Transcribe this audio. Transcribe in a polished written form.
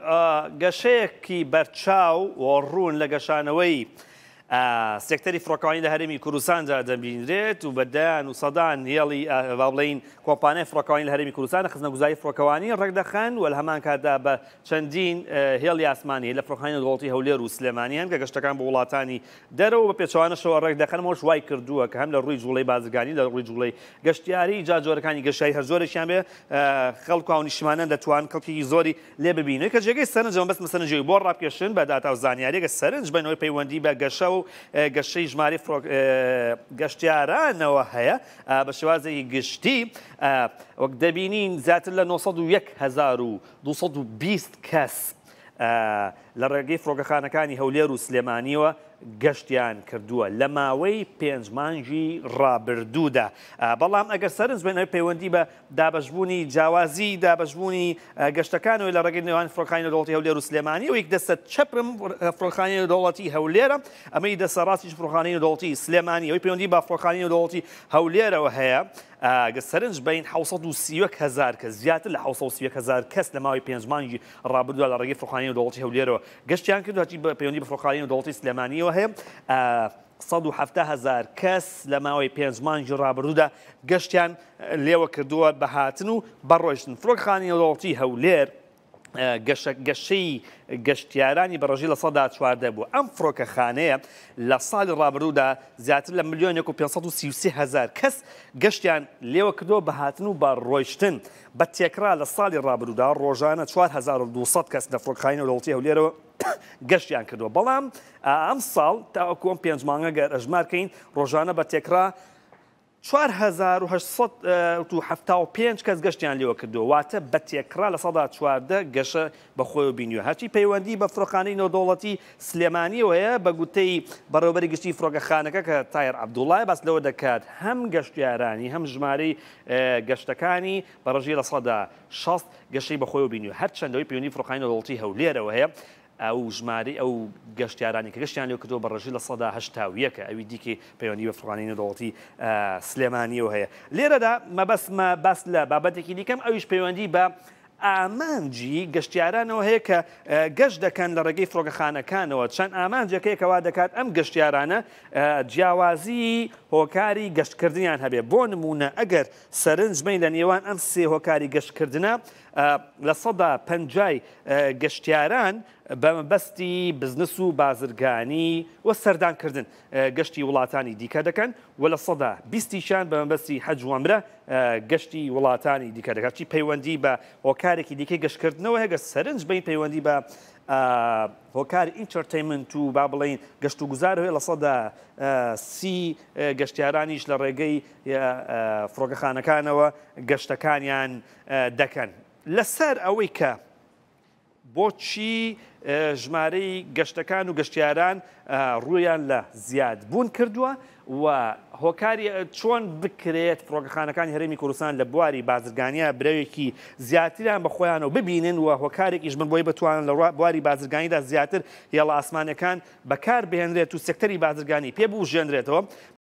گەشەیەکی بەرچاو و ڕوون لە گەشانەوەی سێکتەری فڕۆکەوانی لە هەرێمی کوردستاندا دەبینرێت و بەدایان و سەدان هێڵی با بڵێین کۆمپانیای فڕۆکەوانی لە هەرێمی کوردستان خزمەتگوزاری فڕۆکەوانی ڕێک دەخەن و لە هەمان کاتدا بە چەندین هێڵی ئاسمانی لە فڕۆکەخانەی دەوڵەتی هەولێر و سلێمانی هەن کە گەشتەکان بە وڵاتانی دەرەوە بە پێچەوانەشەوە ڕێک دەخەنەوەش وای کردووە کە هەم لە ڕووی جوڵەی بازرگانی لە ڕووی جوڵەی گەشتیاری جاجۆرەکانی گەشتیاری هەر زۆرێکیان بێ خەڵک و نیشتمانیان دەتوان کەڵکی زۆری لێ ببینن کە جێگەی سەرنجەوە بەس سەرنجەوەی بۆ ڕابکێشن بە داتا و زانیاریەکە سەرنج بینەوەی پەیوەندی بە گەشە و گەشەی ژماری گەشتیارانەوە هەیە بە شێوازێکی گشتی وەک دەبینین زیاتر لە 91220 کەس لە ڕێگەی فڕۆکەخانەکانی هەولێر و سلێمانیەوە گەشتیان کردووە لە ماوەی 5 مانگی ڕابردوودا بەڵام ئەگەر سەرنج بێنەوەی پەیوەندی بە دابەشبوونی جیاوازی دابەشبوونی گەشتەکانەوەی لە ڕێگەی نێوان فڕۆکەخانەی دەوڵەتی هەولێر و سلێمانی و یەک دەستە چەپرم فڕۆکەخانەی دەوڵەتی هەولێرە ئەمەی دەستە ڕاستیش فڕۆکەخانەی دەوڵەتی سلێمانی ئەوەی پەیوەندی بە فڕۆکەخانەی دەوڵەتی هەولێرەوە هەیە گە سەرنج بین 730,000 کەس زیاتر لە 730,000 کەس لە ماوەی 5 مانگی ڕابردووە لە ڕێگەی فڕۆکەخانەی دەوڵەتی هەولێرەوە گەشتیان کردو هەچی بە پەیوەندی بە فڕۆکەخانەی دەوڵەتی سلێمانیەوە هەیە 170,000 کەس لە ماوەی 5 مانگی ڕابردوودا گەشتیان لێوە کردووە بە هاتن و بەڕۆیشتن فڕۆکەخانەی دەوڵەتی هەولێر گەشەی گەشتیارانی بەڕێژی لە 14 بوو ئەم فڕۆکەخانەیە لە ساڵی ڕابردوودا زیاتر لە 1,533,000 کەس گەشتیان لێوە کردەوە بە هاتن و بە ڕۆیشتن بە تێکرا لە ساڵی ڕابردوودا ڕۆژانە 4,200 کەس لە فڕۆکەخانەی دەوڵەتی هەولێرەوە گەشتیان کردووە بەڵام ئەم ساڵ تاوەکو ئەم 5 مانگە گەر ئەژمارکەین ڕۆژانە بە تێکرا 4,875 کەس گەشتیان لێوە کردووە واتە بە تێکرا لە 14 گەشە بەخۆی بینیوە هەرچی پەیوەندی بە فڕۆکەخانەی نێودەوڵەتی سلێمانیەوە هەیە بە گوتەی بەڕێوەبەری گشتی فڕۆکەخانەکە کە تایر عەبدوڵڵای باس لەوە دەکات هەم گەشتیارانی هەم ژمارەی گەشتەکانی بەڕێژی لە 60 گەشەی بەخۆی بینیوە هەرچەندەوەی پەیوەندی فڕۆکەخانەی نێودەوڵەتی هەولێرەوە هەیە ئەو ژماری ئەو گەشتیارانی کە گەشتیان لێ کردەوە بەڕێژی لە 180 ئەوی دیکەی پەیوەندی بە فڕۆکەخانەی نێودەوڵەتی سلێمانیەوە هەیە لێرەدا مەبەستمە باس لە بابەتێکی دیکەم ئەویش پەیوەندی بە ئامانجی گەشتیارانەوە هەیە کە گەشت دەکەن لە ڕێگەی فڕۆکەخانەکانەوە چەند ئامانجەکەیەکەوا دەکات ئەم گەشتیارانە جیاوازی هۆکاری گەشتکردنیان هەبێ بۆ نمونە ئەگەر سەرنج بین لە نێوان ئەم سێ هۆکاری گەشتکردنە لە 150 گەشتیاران بەمەبەستی بزنس و بازرگانی و سەردانکردن گەشتی وڵاتانی دیکە دەکەن و لە 120شان بەمەبەستی حەج و عومرە گەشتی وڵاتانی دیکە دەکات چی پەیوەندی بە هۆکارێکی دیکەی گەشتکردنەوە هەگە سەرنج بین پەیوەندی بە هۆکاری ئینتەرتەینمنت و با بڵێن گەشت و گوزار هەیە لە 130 گەشتیارانیش لە ڕێگەی فڕۆکەخانەکانەوە گەشتەکانیان دەکەن لەسەر ئەوەی کە بۆچی ژمارەی گەشتەکان و گەشتیاران ڕوویان لە زیادبوون کردووە و هۆکاری چۆن بکرێت فڕۆکەخانەکانی هەرێمی کوردستان لە بواری بازرگانیە برەوێکی زیاتریان بە خۆیانەوە ببینن و هۆکارێکیش بن بۆی بتوانن لە بواری بازرگانیدا زیاتر هێڵە ئاسمانەکان بەکار بهێنرێت و سێکتەری بازرگانی پێ بوژێنرێتەوە